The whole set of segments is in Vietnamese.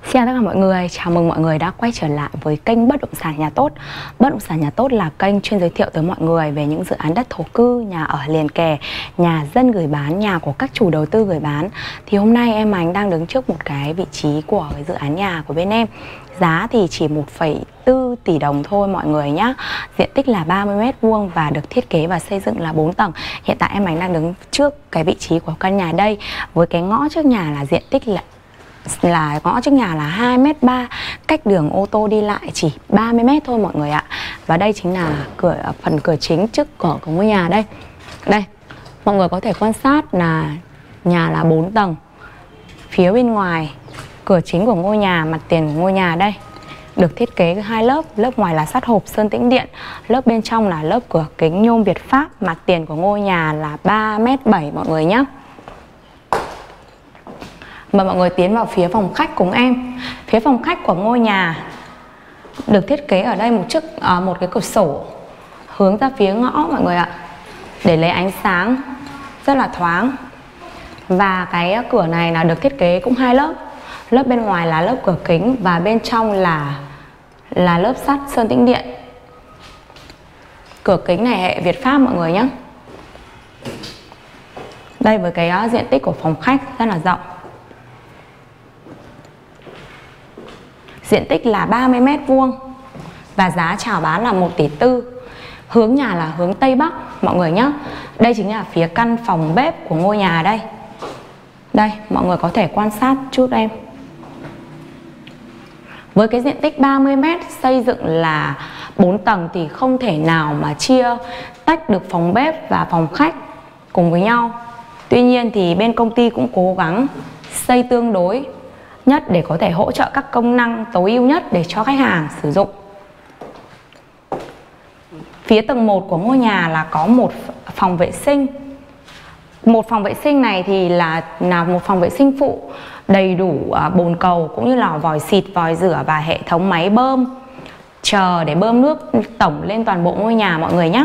Xin chào tất cả mọi người, chào mừng mọi người đã quay trở lại với kênh Bất động sản Nhà Tốt. Bất động sản Nhà Tốt là kênh chuyên giới thiệu tới mọi người về những dự án đất thổ cư, nhà ở liền kề, nhà dân gửi bán, nhà của các chủ đầu tư gửi bán. Thì hôm nay em Ánh đang đứng trước một cái vị trí của cái dự án nhà của bên em. Giá thì chỉ 1,4 tỷ đồng thôi mọi người nhé. Diện tích là 30 m² và được thiết kế và xây dựng là 4 tầng. Hiện tại em Ánh đang đứng trước cái vị trí của căn nhà đây. Với cái ngõ trước nhà là diện tích là ngõ trước nhà là 2,3 m, cách đường ô tô đi lại chỉ 30 m thôi mọi người ạ. Và đây chính là phần cửa chính trước cửa của ngôi nhà đây. Đây, mọi người có thể quan sát là nhà là 4 tầng. Phía bên ngoài cửa chính của ngôi nhà, mặt tiền của ngôi nhà đây được thiết kế 2 lớp. Lớp ngoài là sắt hộp sơn tĩnh điện, lớp bên trong là lớp cửa kính nhôm Việt Pháp. Mặt tiền của ngôi nhà là 3,7 m mọi người nhé. Mời mọi người tiến vào phía phòng khách cùng em. Phía phòng khách của ngôi nhà được thiết kế ở đây một cái cửa sổ hướng ra phía ngõ mọi người ạ, để lấy ánh sáng rất là thoáng. Và cái cửa này là được thiết kế cũng 2 lớp. Lớp bên ngoài là lớp cửa kính và bên trong là lớp sắt sơn tĩnh điện. Cửa kính này hệ Việt Pháp mọi người nhé. Đây, với cái diện tích của phòng khách rất là rộng. Diện tích là 30 m² và giá chào bán là 1,4 tỷ. Hướng nhà là hướng Tây Bắc mọi người nhé. Đây chính là phía căn phòng bếp của ngôi nhà đây. Đây, mọi người có thể quan sát chút em. Với cái diện tích 30 m, xây dựng là 4 tầng thì không thể nào mà chia tách được phòng bếp và phòng khách cùng với nhau. Tuy nhiên thì bên công ty cũng cố gắng xây tương đối nhất để có thể hỗ trợ các công năng tối ưu nhất để cho khách hàng sử dụng. Phía tầng 1 của ngôi nhà là có một phòng vệ sinh. Một phòng vệ sinh này thì là một phòng vệ sinh phụ, đầy đủ bồn cầu cũng như là vòi xịt, vòi rửa và hệ thống máy bơm chờ để bơm nước tổng lên toàn bộ ngôi nhà mọi người nhé.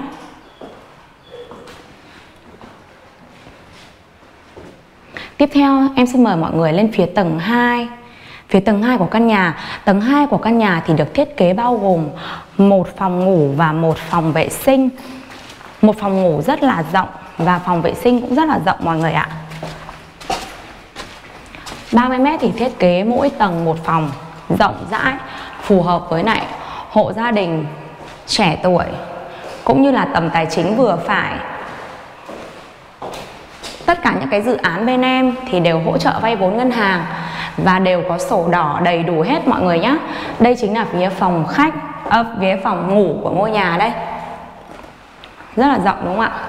Tiếp theo em xin mời mọi người lên phía tầng 2. Phía tầng 2 của căn nhà. Tầng 2 của căn nhà thì được thiết kế bao gồm một phòng ngủ và một phòng vệ sinh. Một phòng ngủ rất là rộng và phòng vệ sinh cũng rất là rộng mọi người ạ. 30 m thì thiết kế mỗi tầng một phòng rộng rãi, phù hợp với lại hộ gia đình trẻ tuổi cũng như là tầm tài chính vừa phải. Tất cả những cái dự án bên em thì đều hỗ trợ vay vốn ngân hàng và đều có sổ đỏ đầy đủ hết mọi người nhé. Đây chính là phía phòng khách, phía phòng ngủ của ngôi nhà đây. Rất là rộng đúng không ạ?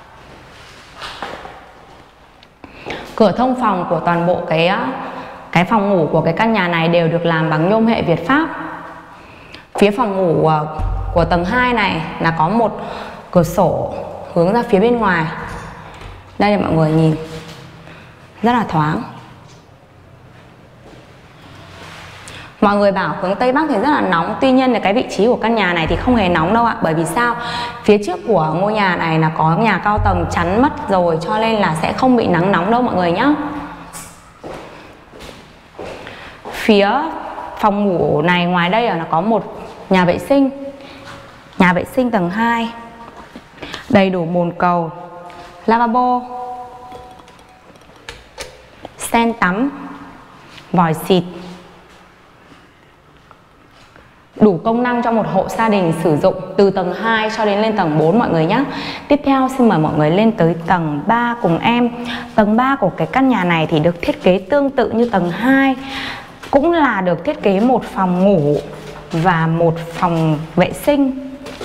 Cửa thông phòng của toàn bộ cái phòng ngủ của cái căn nhà này đều được làm bằng nhôm hệ Việt Pháp. Phía phòng ngủ của tầng 2 này là có một cửa sổ hướng ra phía bên ngoài. Đây là mọi người nhìn, rất là thoáng. Mọi người bảo hướng Tây Bắc thì rất là nóng. Tuy nhiên là cái vị trí của căn nhà này thì không hề nóng đâu ạ. Bởi vì sao? Phía trước của ngôi nhà này là có nhà cao tầng chắn mất rồi, cho nên là sẽ không bị nắng nóng đâu mọi người nhé. Phía phòng ngủ này ngoài đây là có một nhà vệ sinh. Nhà vệ sinh tầng 2 đầy đủ bồn cầu, lavabo, sen tắm, vòi xịt, đủ công năng cho một hộ gia đình sử dụng từ tầng 2 cho đến lên tầng 4 mọi người nhé. Tiếp theo xin mời mọi người lên tới tầng 3 cùng em. Tầng 3 của cái căn nhà này thì được thiết kế tương tự như tầng 2, cũng là được thiết kế một phòng ngủ và một phòng vệ sinh.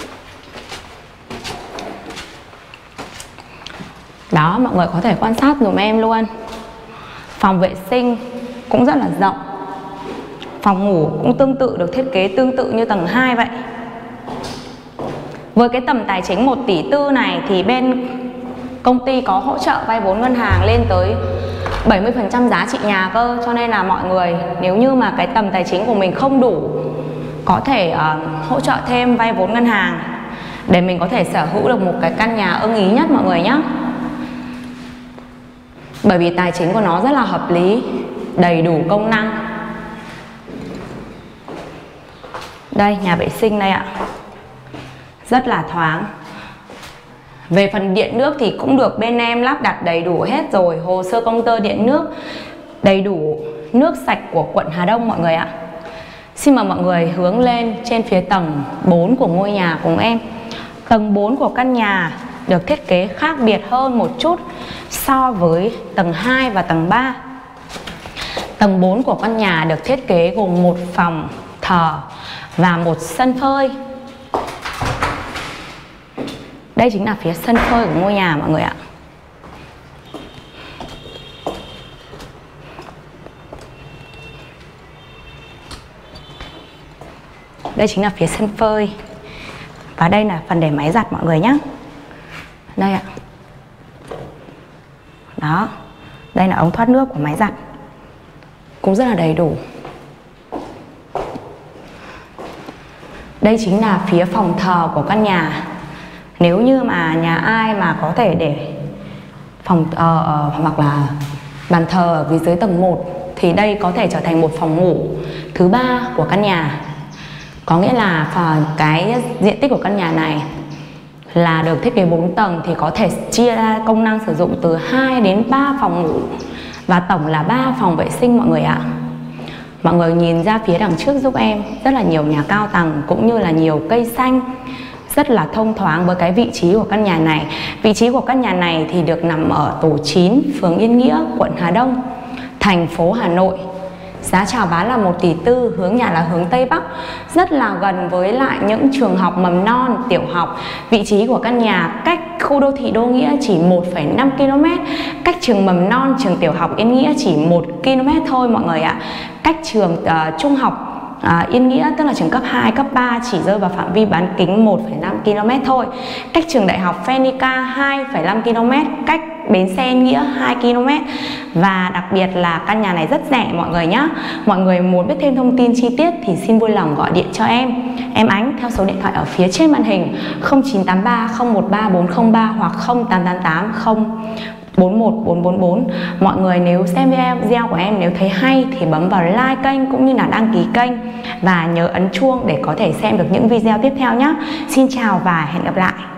Đó, mọi người có thể quan sát dùm em luôn. Phòng vệ sinh cũng rất là rộng. Phòng ngủ cũng tương tự, được thiết kế tương tự như tầng 2 vậy. Với cái tầm tài chính 1,4 tỷ này thì bên công ty có hỗ trợ vay vốn ngân hàng lên tới 70% giá trị nhà cơ. Cho nên là mọi người nếu như mà cái tầm tài chính của mình không đủ, có thể hỗ trợ thêm vay vốn ngân hàng để mình có thể sở hữu được một cái căn nhà ưng ý nhất mọi người nhé. Bởi vì tài chính của nó rất là hợp lý, đầy đủ công năng. Đây, nhà vệ sinh đây ạ. Rất là thoáng. Về phần điện nước thì cũng được bên em lắp đặt đầy đủ hết rồi. Hồ sơ công tơ điện nước đầy đủ, nước sạch của quận Hà Đông mọi người ạ. Xin mời mọi người hướng lên trên phía tầng 4 của ngôi nhà cùng em. Tầng 4 của căn nhà được thiết kế khác biệt hơn một chút so với tầng 2 và tầng 3. Tầng 4 của căn nhà được thiết kế gồm một phòng thờ và một sân phơi. Đây chính là phía sân phơi của ngôi nhà mọi người ạ. Đây chính là phía sân phơi. Và đây là phần để máy giặt mọi người nhé. Đây ạ. Đó. Đây là ống thoát nước của máy giặt. Cũng rất là đầy đủ. Đây chính là phía phòng thờ của căn nhà. Nếu như mà nhà ai mà có thể để phòng hoặc là bàn thờ ở phía dưới tầng 1 thì đây có thể trở thành một phòng ngủ thứ 3 của căn nhà. Có nghĩa là cái diện tích của căn nhà này là được thiết kế 4 tầng thì có thể chia ra công năng sử dụng từ 2 đến 3 phòng ngủ và tổng là 3 phòng vệ sinh mọi người ạ. Mọi người nhìn ra phía đằng trước giúp em, rất là nhiều nhà cao tầng cũng như là nhiều cây xanh, rất là thông thoáng với cái vị trí của căn nhà này. Vị trí của căn nhà này thì được nằm ở tổ 9, phường Yên Nghĩa, quận Hà Đông, thành phố Hà Nội. Giá chào bán là 1,4 tỷ, hướng nhà là hướng Tây Bắc, rất là gần với lại những trường học mầm non, tiểu học. Vị trí của căn nhà cách khu đô thị Đô Nghĩa chỉ 1,5 km, cách trường mầm non, trường tiểu học Yên Nghĩa chỉ 1 km thôi mọi người ạ. Cách trường trung học Yên Nghĩa tức là trường cấp 2, cấp 3 chỉ rơi vào phạm vi bán kính 1,5 km thôi. Cách trường đại học Phenica 2,5 km, cách bến xe Yên Nghĩa 2 km. Và đặc biệt là căn nhà này rất rẻ mọi người nhé. Mọi người muốn biết thêm thông tin chi tiết thì xin vui lòng gọi điện cho em Ánh theo số điện thoại ở phía trên màn hình 0983 013 403 hoặc 0888 041 444. Mọi người nếu xem video của em nếu thấy hay thì bấm vào like kênh cũng như là đăng ký kênh và nhớ ấn chuông để có thể xem được những video tiếp theo nhé. Xin chào và hẹn gặp lại.